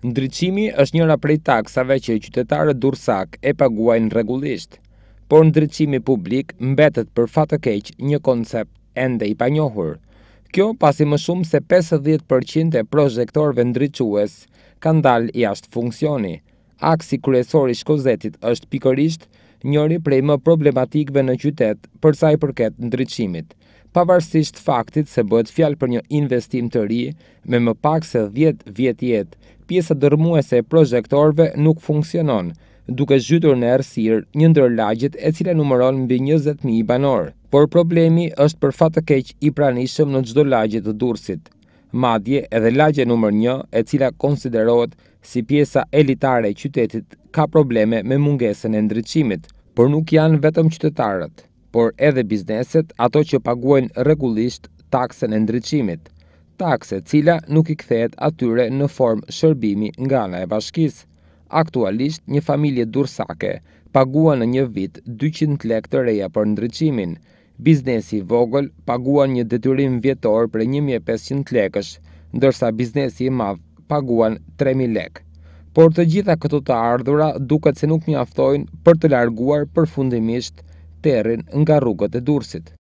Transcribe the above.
Ndriçimi është njëra prej taksave që qytetarët durrësak e paguajnë rregullisht, por ndriçimi publik mbetet për fat të keq një koncept ende i panjohur. Kjo pasi më shumë se 50% e projektorëve ndriçues kanë dalë jashtë funksioni. Aksi kryesor i Shkozetit është pikërisht njëri prej më problematikëve në qytet për sa i përket ndriçimit, pavarësisht faktit se bëhet fjalë për një investim të ri me më pak se 10 vjet jetë. Pjesa dërmuese e projektorëve nuk funksionon, duke zhytur në errësirë një ndër lagjet e cila numëron mbi 20.000 banor. Por problemi është për fat të keq i pranishëm në çdo lagje të Durrësit. Madje edhe lagja numër 1, e cila konsiderohet si pjesa elitare e qytetit, ka probleme me mungesën e ndriçimit, por nuk janë vetëm qytetarët, por edhe bizneset, ato që paguajnë rregullisht taksën e ndriçimit, takse cila nuk i kthehet atyre në formë shërbimi nga ana e bashkisë. Aktualisht, një familje durrësake paguan në një vit 200 lekë të reja për ndriçimin. Biznesi i vogël paguan një detyrim vjetor për 1500 lekësh, ndërsa biznesi i madh paguan 3000 lekë. Por të gjitha këto të ardhura duket se nuk mjaftojnë për të larguar përfundimisht terrin nga rrugët e Durrësit.